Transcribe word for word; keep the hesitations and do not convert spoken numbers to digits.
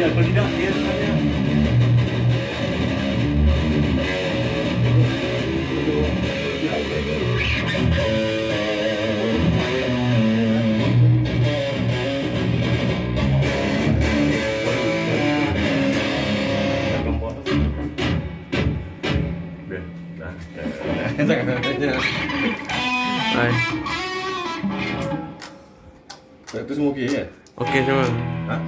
Kalau tidak dia sebenarnya. Hai. Itu semua okey kan? Okey semua. Ha?